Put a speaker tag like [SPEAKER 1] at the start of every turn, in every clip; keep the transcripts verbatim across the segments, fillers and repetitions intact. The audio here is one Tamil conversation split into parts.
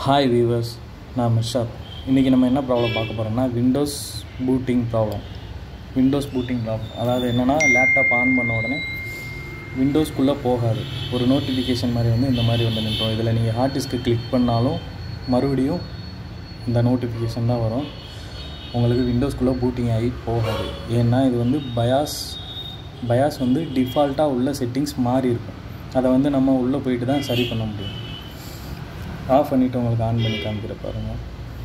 [SPEAKER 1] ஹாய் வீவர்ஸ், நான் மிர்ஷாத். இன்றைக்கி நம்ம என்ன ப்ராப்ளம் பார்க்க போகிறோம்னா windows booting problem. Windows booting problem அதாவது என்னென்னா, லேப்டாப் ஆன் பண்ண உடனே விண்டோஸ்குள்ளே போகாது. ஒரு நோட்டிஃபிகேஷன் மாதிரி வந்து இந்த மாதிரி வந்து நின்றோம். இதில் நீங்கள் ஹார்ட் டிஸ்க்கு கிளிக் பண்ணாலும் மறுபடியும் இந்த நோட்டிஃபிகேஷன் தான் வரும். உங்களுக்கு விண்டோஸ்குள்ளே பூட்டிங் ஆகி போகாது. ஏன்னா இது வந்து பயாஸ் பயாஸ் வந்து டிஃபால்ட்டாக உள்ள செட்டிங்ஸ் மாறி இருக்கும். அதை வந்து நம்ம உள்ளே போயிட்டு தான் சரி பண்ண முடியும். ஆஃப் பண்ணிவிட்டு உங்களுக்கு ஆன் பண்ணி காமிக்கிற பாருங்கள்.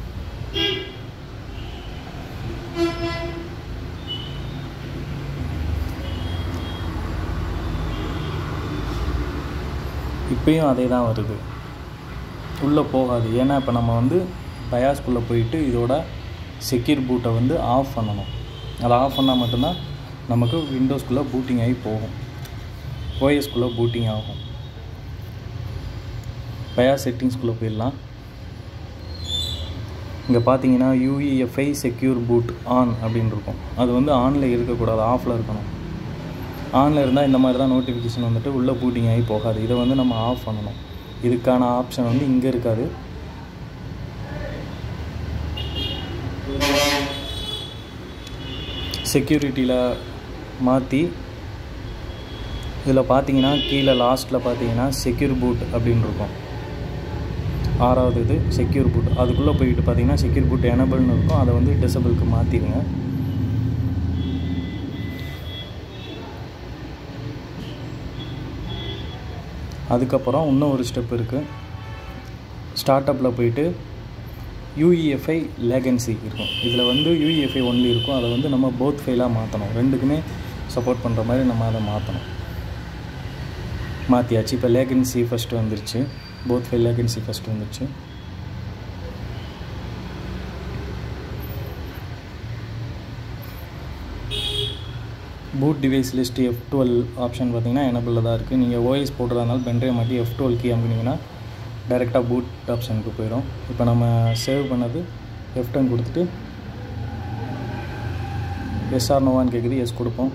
[SPEAKER 1] இப்பயும் அதே தான் வருது, உள்ளே போகாது. ஏன்னா இப்போ நம்ம வந்து பயாஸ்குள்ளே போயிட்டு இதோட செக்யூர் பூட்டை வந்து ஆஃப் பண்ணணும். அதை ஆஃப் பண்ணால் மட்டும்தான் நமக்கு விண்டோஸ்குள்ளே பூட்டிங் ஆகி போகும், ஓஎஸ்குள்ளே பூட்டிங் ஆகும். பயாஸ் செட்டிங்ஸ்குள்ளே போயிடலாம். இங்கே பார்த்தீங்கன்னா யூஇஎஃப்ஐ செக்யூர் பூட் ஆன் அப்படின்னு இருக்கும். அது வந்து ஆனில் இருக்கக்கூடாது, ஆஃபில் இருக்கணும். ஆனில் இருந்தால் இந்த மாதிரி தான் நோட்டிஃபிகேஷன் வந்துட்டு உள்ளே பூட்டிங் ஆகி போகாது. இதை வந்து நம்ம ஆஃப் பண்ணணும். இதுக்கான ஆப்ஷன் வந்து இங்கே இருக்காது. செக்யூரிட்டியில் மாற்றி இதில் பார்த்தீங்கன்னா கீழே லாஸ்ட்டில் பார்த்தீங்கன்னா செக்யூர் பூட் அப்படின்னு இருக்கும். ஆறாவது இது செக்யூர் பூட். அதுக்குள்ளே போயிட்டு பார்த்தீங்கன்னா செக்யூர் பூட் எனபிள்னு இருக்கும். அதை வந்து டிசபிளுக்கு மாற்றிடுங்க. அதுக்கப்புறம் இன்னும் ஒரு ஸ்டெப் இருக்குது. ஸ்டார்ட் அப்பில் போயிட்டு யூஇஎஃப்ஐ லேகன்சி இருக்கும். இதில் வந்து யூஇஎஃப்ஐ ஒன்லி இருக்கும். அதை வந்து நம்ம போத் ஃபைலாக மாற்றணும். ரெண்டுக்குமே சப்போர்ட் பண்ணுற மாதிரி நம்ம அதை மாற்றணும். மாற்றியாச்சு. இப்போ லேகன்சி ஃபஸ்ட்டு வந்துருச்சு. போத் ஃபைல் லேகன்சி ஃபஸ்ட்டு வந்துருச்சு. Boot device list F twelve option பார்த்தீங்கன்னா எனபிளில் தான் இருக்குது. நீங்கள் ஓஎஸ் போட்டுறதுனால பென்ட்ரைவ் மாட்டி எஃப் டுவெல் கீ அமுக்குனீங்கன்னா டைரெக்டாக பூட் ஆப்ஷனுக்கு போயிடும். இப்போ நம்ம சேவ் பண்ணது எஃப் டென் கொடுத்துட்டு எஸ்ஆர் நோவான்னு கேட்குது, எஸ் கொடுப்போம்.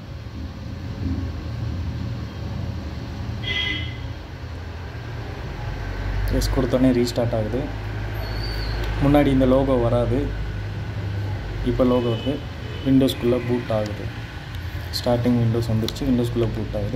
[SPEAKER 1] எஸ் கொடுத்தோடனே ரீஸ்டார்ட் ஆகுது. முன்னாடி இந்த லோகோ வராது, இப்போ லோகோ வருது. விண்டோஸ்குள்ளே பூட் ஆகுது. ஸ்டார்டிங் விண்டோஸ் வந்துருச்சு, விண்டோஸ்குள்ளே பூட் ஆகுது.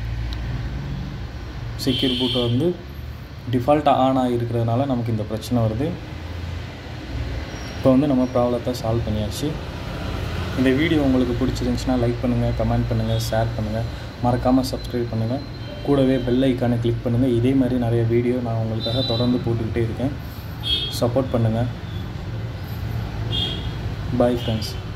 [SPEAKER 1] செக்யூர் பூட் வந்து டிஃபால்ட்டாக ஆன் ஆகிருக்கிறதுனால நமக்கு இந்த பிரச்சனை வருது. இப்போ வந்து நம்ம ப்ராப்ளத்தை சால்வ் பண்ணியாச்சு. இந்த வீடியோ உங்களுக்கு பிடிச்சிருந்துச்சுன்னா லைக் பண்ணுங்கள், கமெண்ட் பண்ணுங்கள், ஷேர் பண்ணுங்கள், மறக்காமல் சப்ஸ்கிரைப் பண்ணுங்கள். கூடவே பெல் ஐக்கானை கிளிக் பண்ணுங்கள். இதே மாதிரி நிறைய வீடியோ நான் உங்களுக்காக தொடர்ந்து போட்டுக்கிட்டே இருக்கேன். சப்போர்ட் பண்ணுங்கள். Bye friends.